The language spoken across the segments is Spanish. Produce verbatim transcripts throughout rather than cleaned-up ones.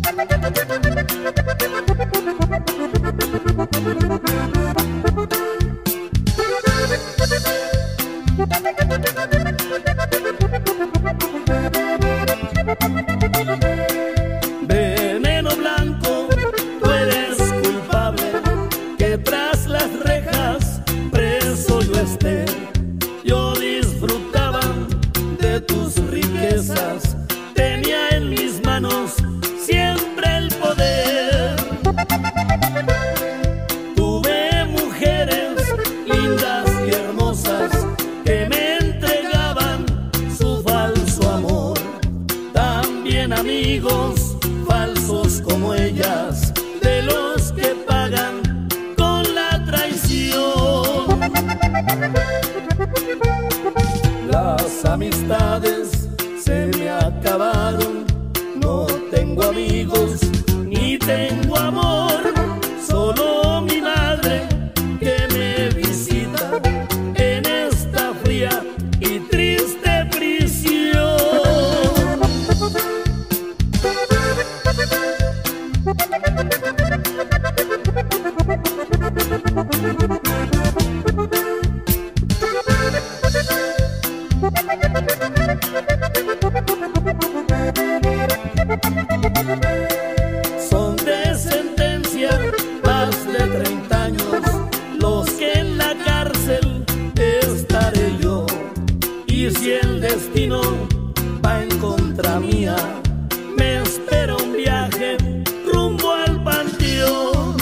Veneno blanco, tú eres culpable, que tras las rejas preso yo esté. Yo disfrutaba de tus riquezas, tenía en mis manos siempre el poder. Tuve mujeres lindas y hermosas que me entregaban su falso amor. También amigos falsos como ellas, de los que pagan con la traición. Las amistades se me acabaron, no tengo amigos ni tengo amor, solo mi madre que me visita en esta fría y triste prisión. Son de sentencia más de treinta años los que en la cárcel estaré yo. Y si el destino va en contra mía, me espera un viaje rumbo al panteón.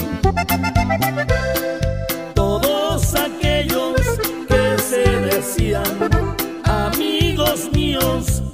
Todos aquellos que se decían amigos míos